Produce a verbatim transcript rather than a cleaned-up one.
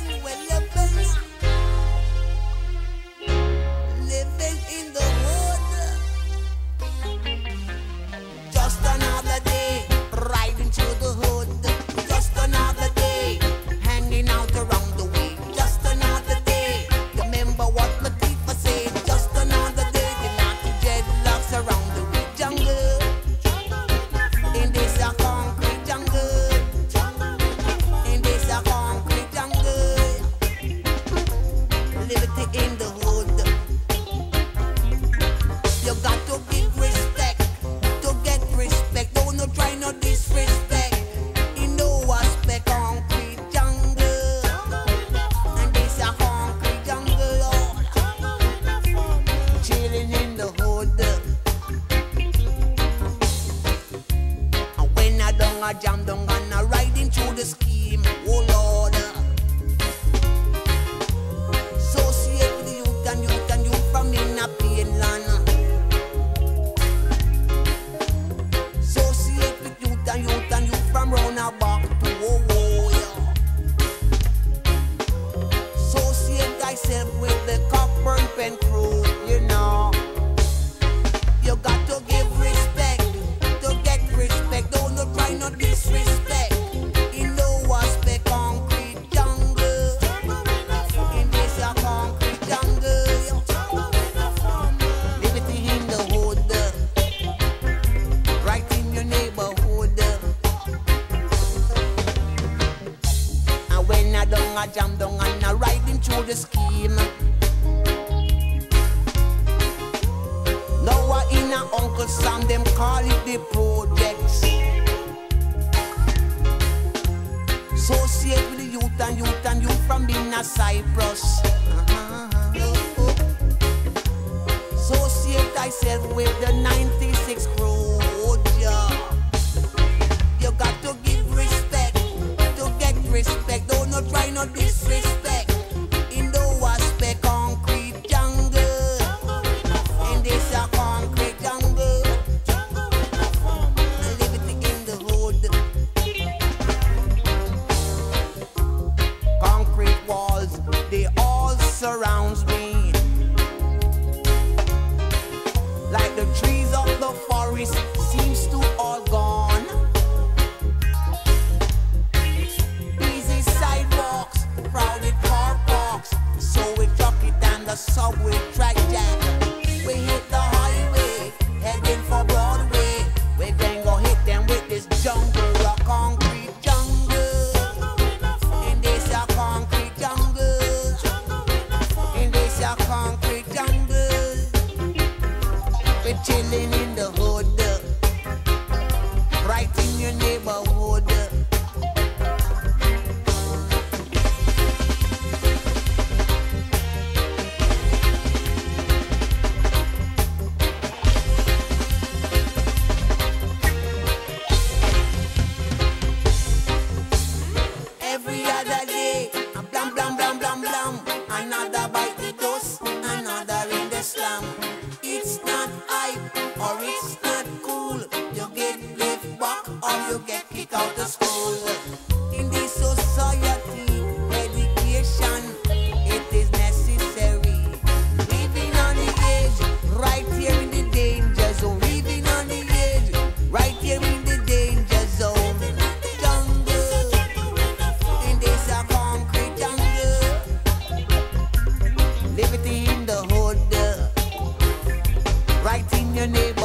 well, you been living in the hood. Just another day, riding through the hood. Just another day, hanging out around the way. Just another day, remember what Latifah said. Just another day, the naughty dreadlocks around the way. Jungle, in this a concrete jungle. In this a concrete jungle. Livity in the hood. You got to give respect to get respect. Don't no try no disrespect. In no aspect, concrete jungle. And this a concrete jungle, Lord. Chilling in the hood. And when I don't a jam down and I riding through the scheme, oh Lord. Associate with the youth and youth and youth from in a pain land. Associate with youth and youth and youth from round a back to oh oh yeah. Associate thyself with the copper and pen crew, you know. You got to give respect to get respect. Don't no try no disrespect. In no aspect, concrete jungle. In this a concrete jungle. Livity in the hood. Right in your neighborhood. And when I don't a jam down and I riding through the scheme. Now I in a Uncle Sam, them call it the projects. Associate with the youth and youth and youth from in a Cyprus. Uh-huh. Associate thyself with the ninety-six crew. Yeah. You got to give respect to get respect. Don't no try no disrespect. In no aspect, concrete jungle. In this a concrete jungle. Livity in the hood. Concrete walls, they all surround me. Like the trees of the forest seems to all gone. Busy sidewalks, crowded car parks. So we truck it and the subway track jam. We hit the highway, heading for Broadway. We then go hit them with this jungle, a concrete jungle. In this a concrete jungle. In this a concrete jungle. We're chilling in the hood. Right in your neighborhood. Every other day, a blam blam blam blam blam. Another bite the dust, another in the slum. It's not hype or it's not cool. You get left back or you get kicked out of school. In this society, education, it is necessary. Living on the edge, right here in the danger zone. Living on the edge, right here in the danger zone. Jungle, in this a concrete jungle. Livity in the hood. Right in your neighborhood.